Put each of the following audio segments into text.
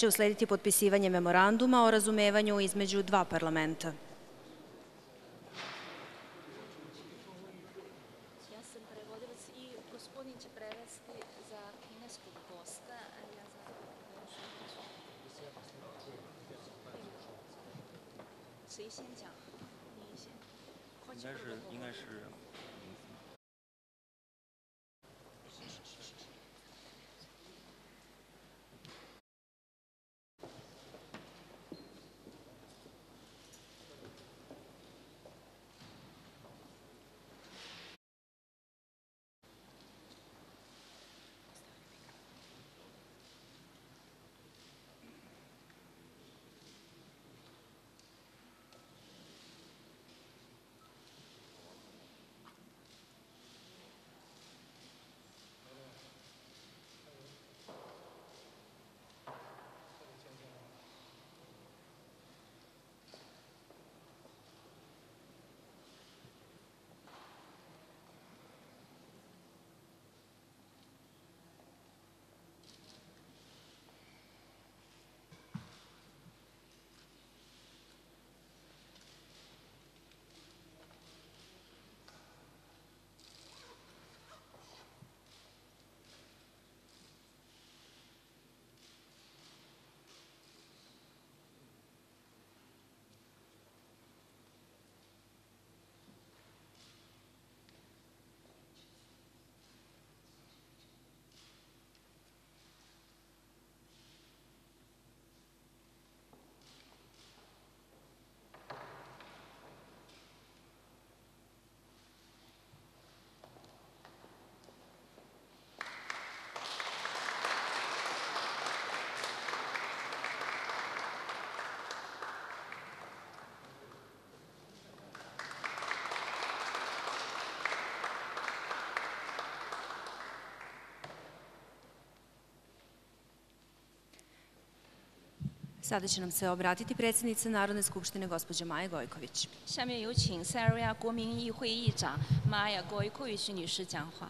će uslediti potpisivanje memoranduma o razumevanju između dva parlamenta. Sada će nam se obratiti predsjednica Narodne skupštine, gospođa Maja Gojković. 下面有请塞尔维亚国民议会议长Maja Gojković女士讲话。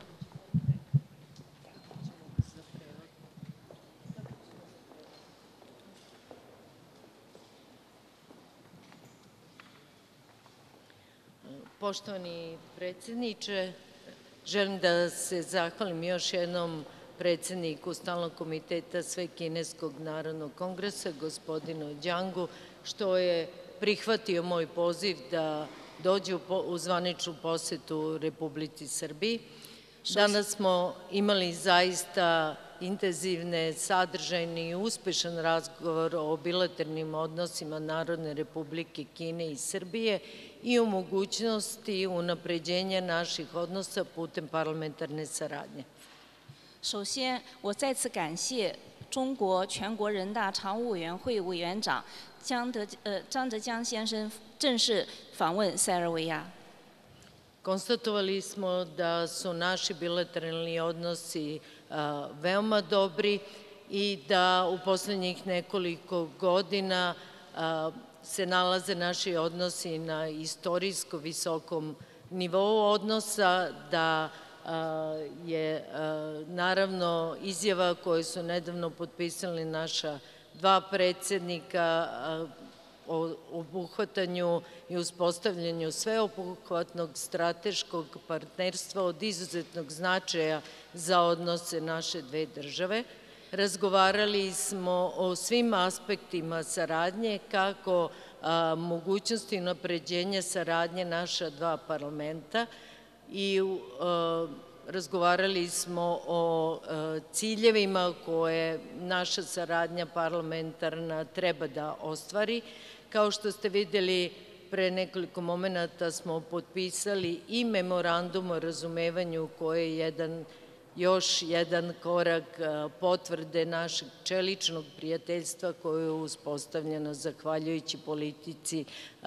Poštovani predsjedniče, želim da se zahvalim još jednom predsjedniku Stalnog komiteta Svekineskog narodnog kongresa, gospodinu Đangu, što je prihvatio moj poziv da dođe u zvaničnu posetu Republici Srbiji. Danas smo imali zaista intenzivne, sadržajne i uspešan razgovor o bilateralnim odnosima Narodne Republike Kine i Srbije i o mogućnosti unapređenja naših odnosa putem parlamentarne saradnje. 首先，我再次感谢中国全国人大常务委员会委员长张德江先生正式访问塞尔维亚。 Konstatovali smo da su naši bilateralni odnosi veoma dobri i da u poslednjih nekoliko godina se nalaze naši odnosi na istorijsko visokom nivou odnosa, da je naravno izjava koju su nedavno potpisali naša dva predsjednika o obuhvatanju i uspostavljanju sveobuhvatnog strateškog partnerstva od izuzetnog značaja za odnose naše dve države. Razgovarali smo o svim aspektima saradnje, kako mogućnosti unapređenja saradnje naša dva parlamenta i razgovarali smo o ciljevima koje naša saradnja parlamentarna treba da ostvari. Kao što ste videli, pre nekoliko momenata smo potpisali i memorandum o razumevanju koji je još jedan korak potvrde našeg čeličnog prijateljstva koje je uspostavljeno zahvaljujući politici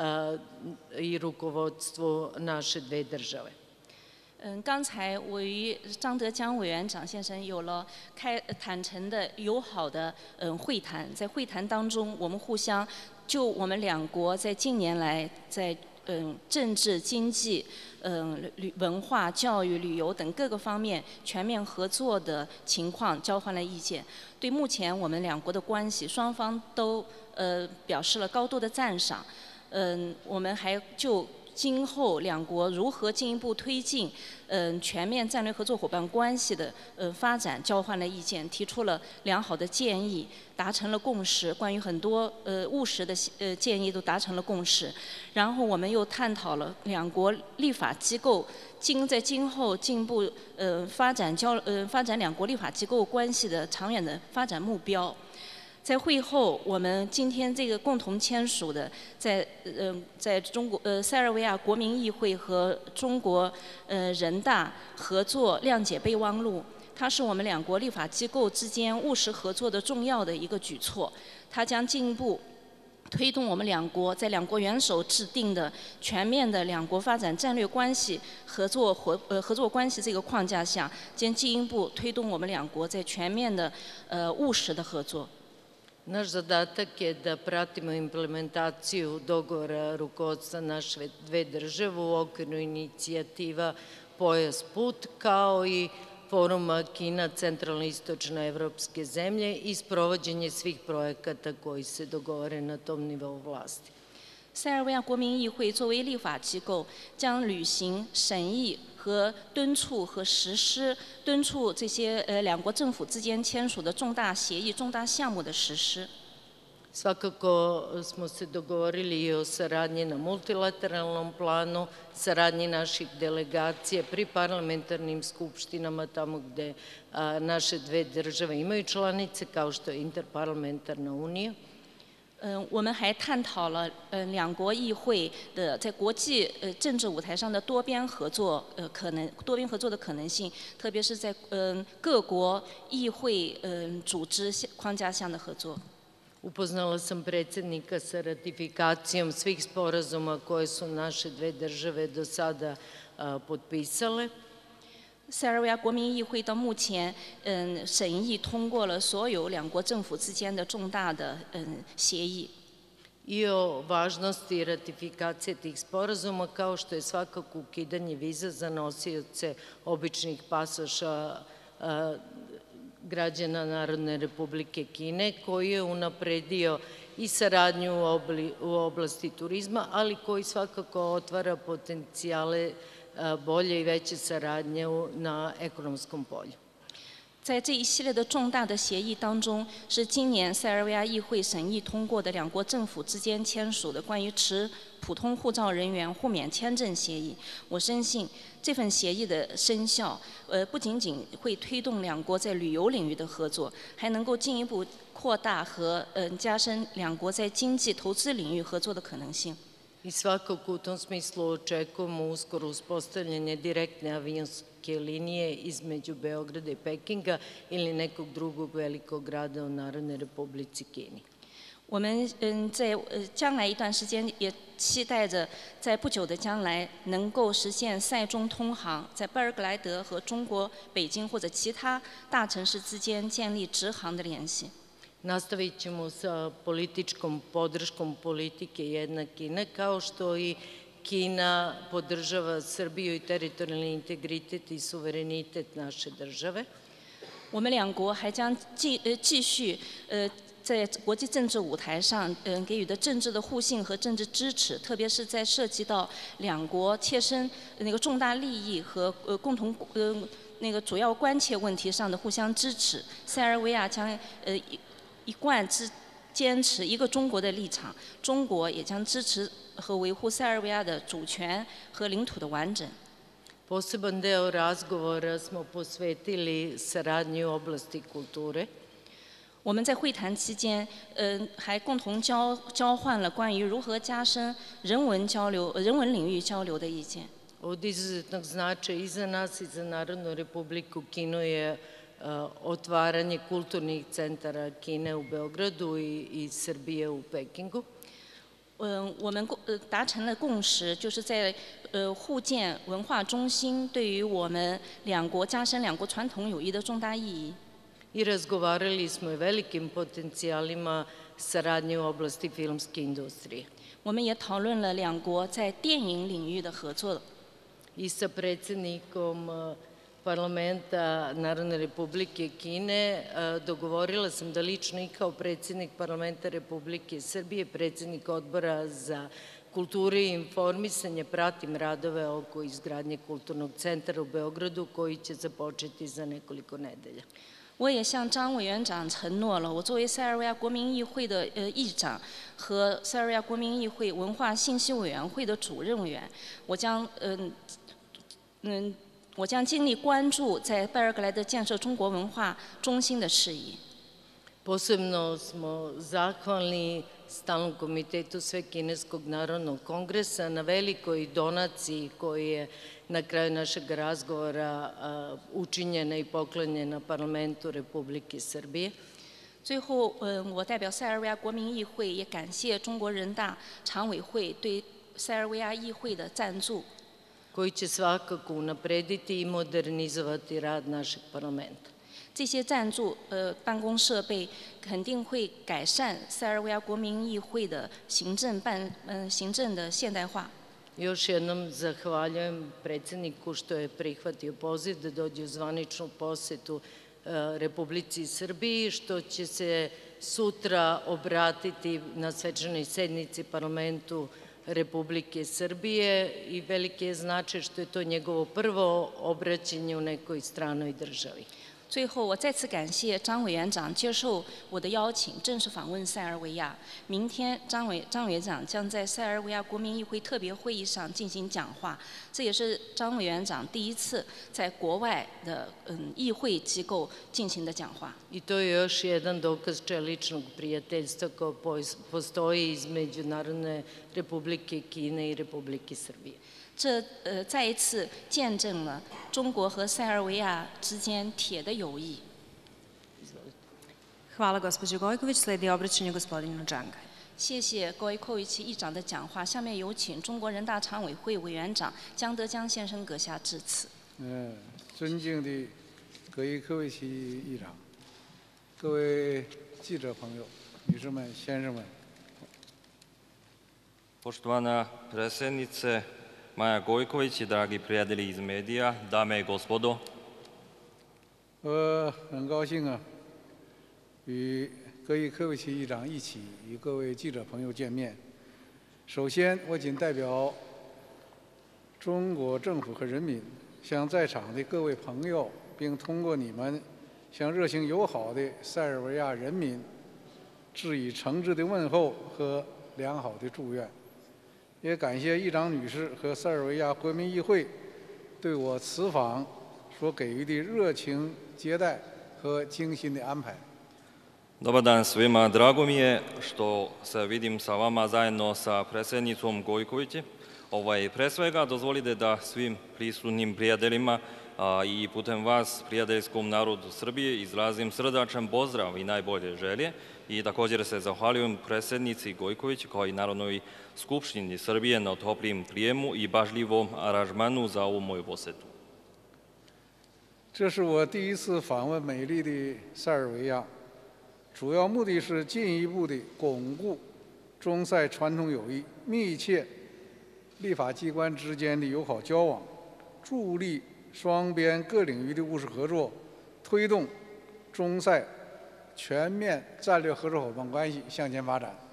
i rukovodstvu naše dve države. 刚才我与张德江委员长先生有了坦诚的、友好的会谈，在会谈当中，我们互相就我们两国在近年来在政治、经济、文化、教育、旅游等各个方面全面合作的情况交换了意见。对目前我们两国的关系，双方都表示了高度的赞赏。我们还就今后两国如何进一步推进全面战略合作伙伴关系的发展交换了意见，提出了良好的建议，达成了共识。关于很多务实的建议都达成了共识。然后我们又探讨了两国立法机构在今后进一步发展两国立法机构关系的长远的发展目标。在会后，我们今天这个共同签署的，在中国塞尔维亚国民议会和中国人大合作谅解备忘录，它是我们两国立法机构之间务实合作的重要的一个举措，它将进一步推动我们两国在两国元首制定的全面的两国发展战略关系合作关系这个框架下，将进一步推动我们两国在全面的务实的合作。 Naš zadatak je da pratimo implementaciju dogovora rukovodstva naše dve države u okviru inicijativa Pojas put, kao i foruma Kina centralno-istočne evropske zemlje i sprovođenje svih projekata koji se dogovore na tom nivou vlasti. 塞尔维亚国民议会作为立法机构，将履行审议和敦促这些两国政府之间签署的重大协议、重大项目的实施。 Svakako smo se dogovorili i o saradnji na multilateralnom planu, saradnji naših delegacija pri parlamentarnim skupštinama tamo gde naše dve države imaju članice, kao što je Interparlamentarna unija. 我们还探讨了两国议会的在国际政治舞台上的多边合作的可能性，特别是在各国议会组织框架下的合作。 Upoznala sam predsjednika sa ratifikacijom svih sporazuma koje su naše dve države do sada potpisale. 塞尔维亚国民议会到目前，审议通过了所有两国政府之间的重大的协议。 I o važnosti ratifikacije tih sporazuma, kao što je svakako ukidanje viza za nosioce običnih pasoša građana Narodne Republike Kine, koji je unapredio i saradnju u oblasti turizma, ali koji svakako otvara potencijale bolje i veće saradnje na ekonomskom polju. 在这一系列的重大的协议当中，是今年塞尔维亚议会审议通过的两国政府之间签署的关于持普通护照人员互免签证协议。我深信这份协议的生效，不仅仅会推动两国在旅游领域的合作，还能够进一步扩大和加深两国在经济投资领域合作的可能性。 I svakako u tom smislu očekujemo uskoro uspostavljanje direktne avionske linije između Beograda i Pekinga ili nekog drugog velikog grada u Narodnoj Republici Kini. 我们在将来一段时间也期待着，在不久的将来能够实现塞中通航，在贝尔格莱德和中国北京或者其他大城市之间建立直航的联系。 Nastavit ćemo sa političkom podrškom politike jedna Kina, kao što i Kina podržava Srbiju i teritorijalni integritet i suverenitet naše države. 我们两国还将继续在国际政治舞台上给予的政治的互信和政治支持，特别是在涉及到两国切身那个重大利益和共同那个主要关切问题上的互相支持。塞尔维亚将一贯坚持一个中国的立场，中国也将支持和维护塞尔维亚的主权和领土的完整。 Poseban deo razgovora smo posvetili saradnji u oblasti kulture. 我们在会谈期间，还共同交换了关于如何加深人文领域交流的意见。 Od izuzetnog značaja i za nas i za Narodnu Republiku Kinu je otvaranje kulturnih centara Kine u Beogradu i Srbije u Pekingu. 我们达成了共识，就是在互建文化中心对于我们两国加深两国传统友谊的重大意义。 i razgovarali smo o velikim potencijalima saradnje u oblasti filmske industrije. 我们也讨论了两国在电影领域的合作。 I sa predsjednikom parlamenta Narodne Republike Kine dogovorila sam da lično i kao predsjednik parlamenta Republike Srbije, predsjednik odbora za kulturu i informisanje pratim radove oko izgradnje kulturnog centra u Beogradu koji će započeti za nekoliko nedelja. 我也向张委员长承诺了，我作为塞尔维亚国民议会的议长和塞尔维亚国民议会文化信息委员会的主任委员，我将尽力关注在贝尔格莱德建设中国文化中心的事宜。 Posebno smo zahvalni Stalnom komitetu Svekineskog narodnog kongresa na velikoj donaciji koji je na kraju našeg razgovora učinjena i poklonjena parlamentu Republike Srbije. 最后，我代表塞尔维亚国民议会也感谢中国人大常委会对塞尔维亚议会的赞助， koji će svakako unaprediti i modernizovati rad našeg parlamenta. 这些赞助办公设备肯定会改善塞尔维亚国民议会的行政的现代化。 Još jednom zahvaljujem predsjedniku što je prihvatio poziv da dođe u zvaničnu posetu Republici Srbiji, što će se sutra obratiti na svečanoj sednici parlamentu Republike Srbije i veliki je značaj što je to njegovo prvo obraćanje u nekoj stranoj državi. 最后，我再次感谢张委员长接受我的邀请，正式访问塞尔维亚。明天，张委员长将在塞尔维亚国民议会特别会议上进行讲话，这也是张委员长第一次在国外的议会机构进行的讲话。 I to je još jedan dokaz čeličnog prijateljstva koje postoji između Narodne Republike Kine i Republike Srbije. 这再一次见证了中国和塞尔维亚之间铁的友谊。 Hvala gospođo Gojković. Sledi obraćanje gospodinu Džanga. 谢谢各位寇维奇议长的讲话。下面有请中国人大常委会委员长江德江先生阁下致辞。 尊敬的葛伊科维奇议长，各位记者朋友、女士们、先生们， Poštovana predsjednice Maja Gojković i dragi prijatelji iz medija, dame i gospodo. 很高兴啊，与葛伊科维奇议长一起与各位记者朋友见面。首先，我谨代表中国政府和人民，向在场的各位朋友，并通过你们向热情友好的塞尔维亚人民致以诚挚的问候和良好的祝愿。 也感谢议长女士和塞尔维亚国民议会对我此访所给予的热情接待和精心的安排。 Dobar dan svima, drago mi je što se vidim sa vama zajedno sa predsjednicom Gojković. Pre svega dozvolite da svim prisutnim prijateljima i putem vas prijateljskom narodu Srbije izrazim srdačan pozdrav i najbolje želje. I također se zahvaljujem predsjednici Gojković kao i Narodnoj skupštini Srbije na toplim prijemu i pažljivom aranžmanu za ovu moju posetu. 这是我第一次访问美丽的塞尔维亚，主要目的是进一步的巩固中塞传统友谊，密切立法机关之间的友好交往，助力双边各领域的务实合作，推动中塞全面战略合作伙伴关系向前发展。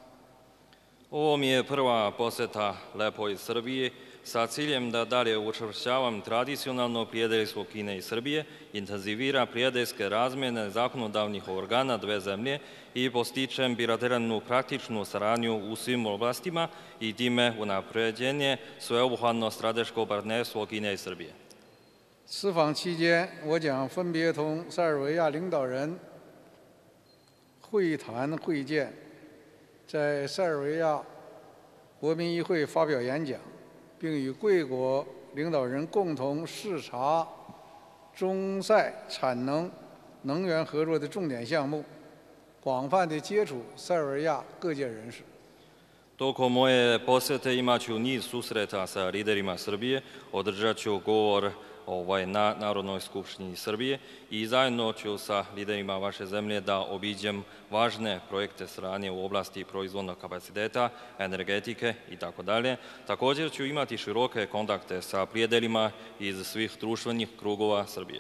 Ovo mi je prva poseta lepoj Srbiji sa ciljem da dalje učvršćavam tradicionalno prijateljstvo Kine i Srbije, intenzivira prijateljske razmjene zakonodavnih organa dve zemlje i postičem bilateralnu praktičnu saradnju u svim oblastima i time unapređenje sveobuhvatno strateško partnerstvo Kine i Srbije. 此访期间，我将分别同塞尔维亚领导人会谈会见，在塞尔维亚国民议会发表演讲，并与贵国领导人共同视察中塞产能源合作的重点项目，广泛地接触塞尔维亚各界人士。 Tokom moje posete imat ću niz susreta sa liderima Srbije, održat ću govor na Narodnoj skupštini Srbije i zajedno ću sa liderima vaše zemlje da obiđem važne projekte saradnje u oblasti proizvodnog kapaciteta, energetike itd. Također ću imati široke kontakte sa prijateljima iz svih društvenih krugova Srbije.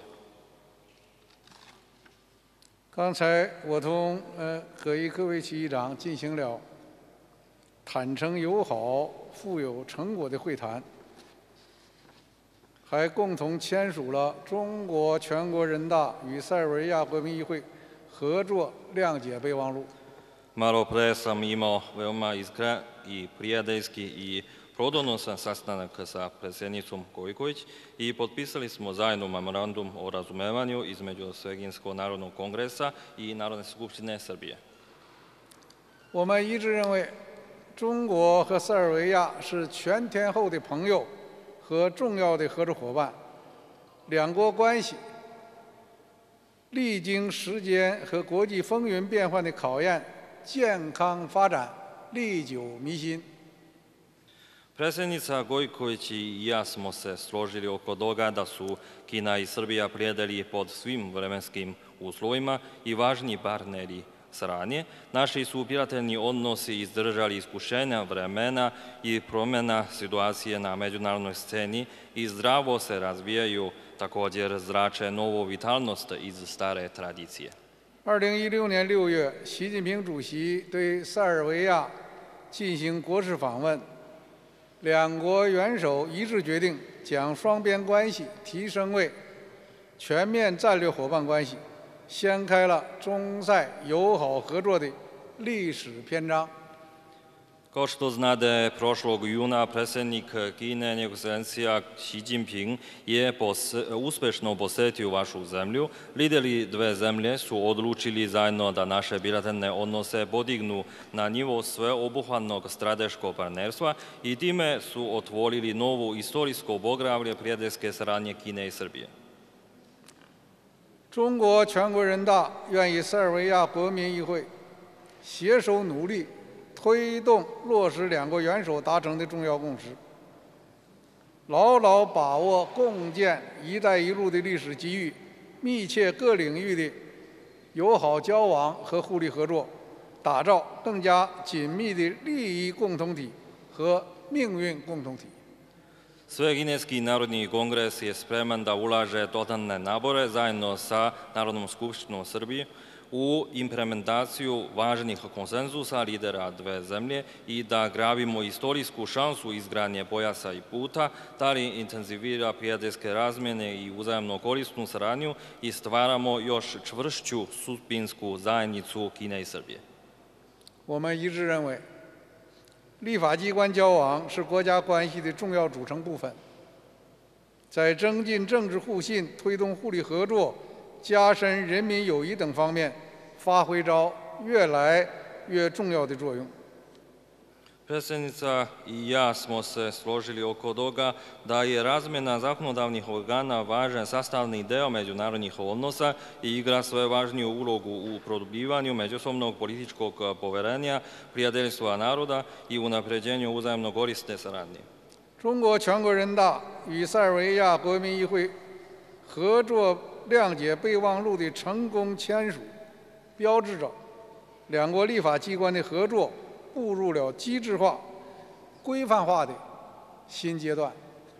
刚才我同葛伊科维奇议长进行了坦诚友好、富有成果的会谈，还共同签署了中国全国人大与塞尔维亚国民议会合作谅解备忘录。 Malo pre sam imao veoma iskren i prijateljski i plodonosan sastanak sa predsjednicom Gojković i potpisali smo zajedno memorandum o razumevanju između Svekinskog narodnog kongresa i Narodne skupštine Srbije. 我们一致认为，中国和塞尔维亚是全天候的朋友和重要的合作伙伴，两国关系历经时间和国际风云变幻的考验，健康发展，历久弥新。 Predsjednica Gojković i ja smo se složili oko toga da su Kina i Srbija prijatelji pod svim vremenskim uslovima i važni partneri saradnje. Naši su bilateralni odnosi izdržali iskušenja vremena i promjena situacije na međunarodnoj sceni i zdravo se razvijaju, također zrače novu vitalnost iz stare tradicije. 2016年6月，习近平主席对塞尔维亚进行国事访问，两国元首一致决定将双边关系提升为全面战略伙伴关系，掀开了中塞友好合作的历史篇章。 Kao što znate, prošlog juna predsjednik Kine, njegov ekscelencija Xi Jinping, je uspešno posetio vašu zemlju. Lideri dve zemlje su odlučili zajedno da naše bilateralne odnose podignu na nivo sveobuhvatnog strateškog partnerstva i time su otvorili novu istorijsko poglavlje prijateljske saradnje Kine i Srbije. 中国全国人大愿与塞尔维亚国民议会携手努力， 推动落实两国元首达成的重要共识，牢牢把握共建“一带一路”的历史机遇，密切各领域的友好交往和互利合作，打造更加紧密的利益共同体和命运共同体。 Svekineski narodni kongres je spreman da ulaže dodatne napore zajedno sa Narodnom skupštinom Srbije u implementaciju važnih konsenzusa lidera dve zemlje i da gravimo istorijsku šansu izgradnje pojasa i puta, da li intenzivira prijateljske razmjene i uzajamno korisnu saradnju i stvaramo još čvršću sudbinsku zajednicu Kine i Srbije. 我们一致认为，立法机关交往是国家关系的重要组成部分，在增进政治互信、推动互利合作、 加深人民友谊等方面发挥着越来越重要的作用。 Predsjednica i ja smo se složili oko toga da je razmjena zakonodavnih organa važan sastavni deo međunarodnih odnosa i igra sve važniju ulogu u produbljivanju međusobnog političkog poverenja, prijateljstva naroda i unapređenju uzajamno korisne saradnje. 中国全国人大与塞尔维亚国民议会合作 谅解备忘录的成功签署，标志着两国立法机关的合作步入了机制化、规范化的新阶段。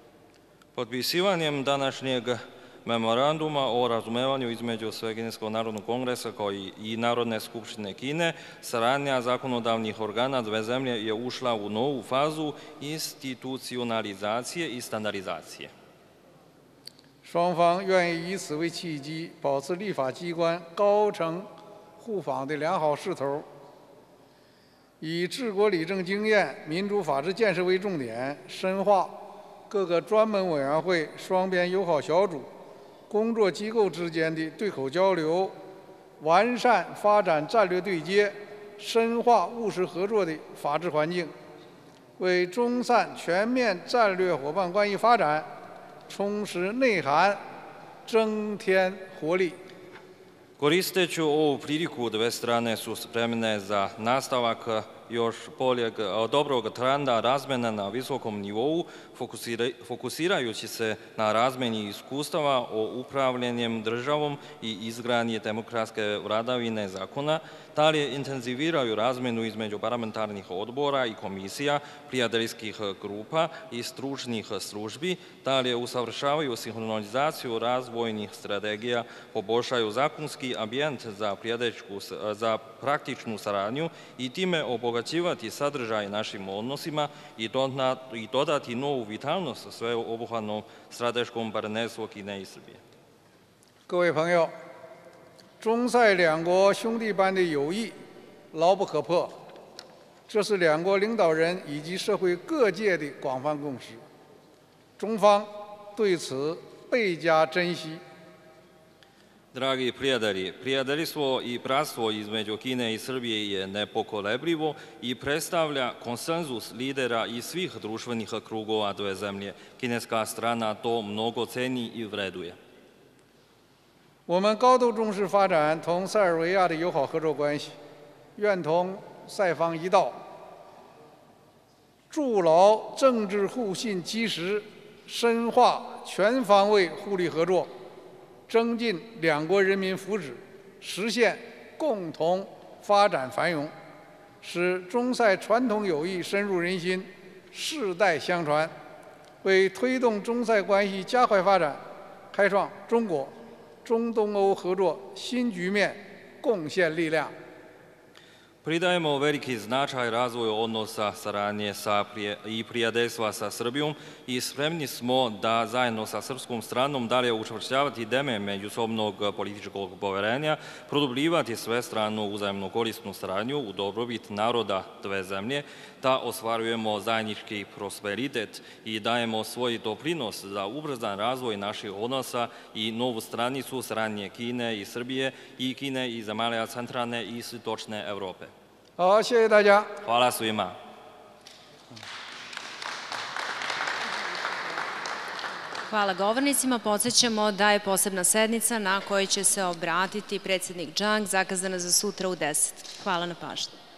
Potpisivanjem današnjeg memoranduma o razumevanju između Svekineskog narodnog kongresa kao i Narodne skupštine Kine, saradnja zakonodavnih organa dve zemlje je ušla u novu fazu institucionalizacije i standardizacije. 双方愿意以此为契机，保持立法机关高层互访的良好势头，以治国理政经验、民主法治建设为重点，深化各个专门委员会、双边友好小组、工作机构之间的对口交流，完善发展战略对接，深化务实合作的法治环境，为中塞全面战略伙伴关系发展 充实内涵，增添活力。 Koristeću ovu priliku, dve strane su spremne za nastavak još boljeg, dobrog trenda razmjena na visokom nivou, fokusirajući se na razmjeni iskustava o upravljanjem državom i izgradnji demokratske vladavine zakona, dalje intenziviraju razmjenu između parlamentarnih odbora i komisija, prijateljskih grupa i stručnih službi, dalje usavršavaju sinhronizaciju razvojnih strategija, poboljšaju zakonski ambijent za praktičnu saradnju i time obogaćivati sadržaj našim odnosima i dodati novu vitalnost sveobuhvatnom strateškom partnerstvu Kine i Srbije. 各位朋友，中塞两国兄弟般的友谊牢不可破，这是两国领导人以及社会各界的广泛共识，中方对此倍加珍惜。 Dragi prijatelji, prijateljstvo i bratstvo između Kine i Srbije je nepokolebljivo i predstavlja konsenzus lidera i svih društvenih krugova dve zemlje. Kineska strana to mnogo ceni i vreduje. 我们高度重视发展同塞尔维亚的友好合作关系，愿同塞方一道，筑牢政治互信基石，深化全方位互利合作。 增进两国人民福祉，实现共同发展繁荣，使中塞传统友谊深入人心，世代相传，为推动中塞关系加快发展，开创中国、中东欧合作新局面贡献力量。 Pridajemo veliki značaj razvoju odnosa saradnje i prijateljstva sa Srbijom i spremni smo da zajedno sa srpskom stranom dalje učvršćavati temelje međusobnog političkog poverenja, produbljivati svestranu uzajamno korisnu saradnju u dobrobit naroda dve zemlje, da ostvarujemo zajednički prosperitet i dajemo svoj doprinos za ubrzan razvoj naših odnosa i novu stranicu saradnje Kine i Srbije i Kine i zemalja centralne i istočne Evrope. 好，谢谢大家。 Hvala svima. Hvala govornicima. Podsećamo da je posebna sednica na kojoj će se obratiti predsjednik Džang zakazana za sutra u 10. Hvala na pažnji.